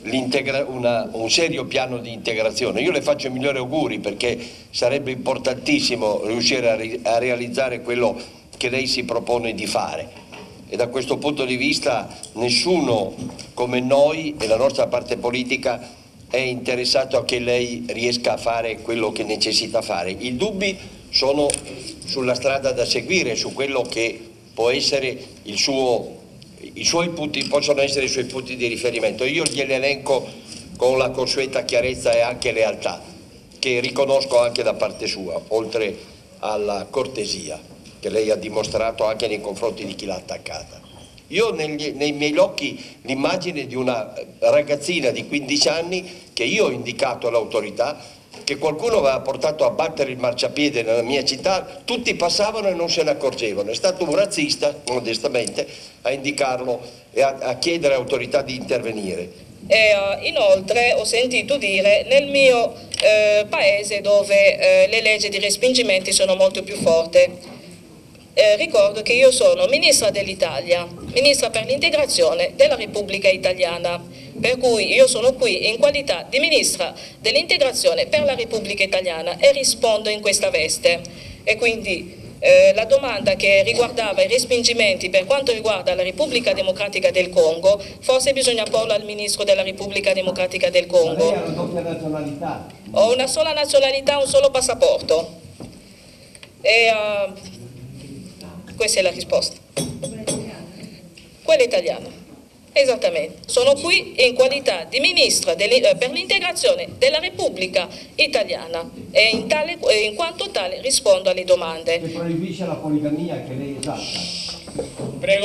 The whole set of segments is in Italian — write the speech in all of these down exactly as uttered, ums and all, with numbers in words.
una, un serio piano di integrazione. Io le faccio i migliori auguri, perché sarebbe importantissimo riuscire a, ri, a realizzare quello che lei si propone di fare, e da questo punto di vista nessuno come noi e la nostra parte politica è interessato a che lei riesca a fare quello che necessita fare. I dubbi sono sulla strada da seguire, su quello che può essere il suo, i suoi punti, possono essere i suoi punti di riferimento. Io glieli elenco con la consueta chiarezza e anche lealtà, che riconosco anche da parte sua, oltre alla cortesia che lei ha dimostrato anche nei confronti di chi l'ha attaccata. Io negli, nei miei occhi l'immagine di una ragazzina di quindici anni che io ho indicato all'autorità, che qualcuno aveva portato a battere il marciapiede nella mia città, tutti passavano e non se ne accorgevano. È stato un razzista, modestamente, a indicarlo e a, a chiedere all'autorità di intervenire. E, uh, inoltre ho sentito dire nel mio uh, paese, dove uh, le leggi di respingimenti sono molto più forti. Eh, ricordo che io sono ministra dell'Italia, ministra per l'integrazione della Repubblica Italiana, per cui io sono qui in qualità di ministra dell'integrazione per la Repubblica Italiana e rispondo in questa veste. E quindi eh, la domanda che riguardava i respingimenti per quanto riguarda la Repubblica Democratica del Congo, forse bisogna porla al ministro della Repubblica Democratica del Congo. Ma lei ha una doppia nazionalità? Ho una sola nazionalità, un solo passaporto. E, uh, questa è la risposta. Quella italiana, esattamente. Sono qui in qualità di ministra per l'integrazione della Repubblica Italiana e in, tale, in quanto tale rispondo alle domande. Che proibisce la poligamia che lei esalta. Prego,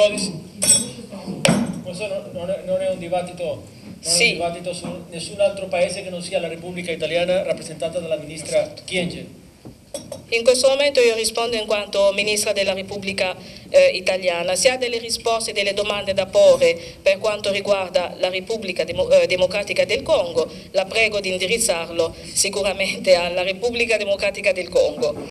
questo non è, non è un dibattito, non sì. è un dibattito su nessun altro paese che non sia la Repubblica Italiana rappresentata dalla ministra Kyenge. In questo momento io rispondo in quanto Ministra della Repubblica eh, Italiana. Se ha delle risposte, delle domande da porre per quanto riguarda la Repubblica Demo eh, Democratica del Congo, la prego di indirizzarlo sicuramente alla Repubblica Democratica del Congo.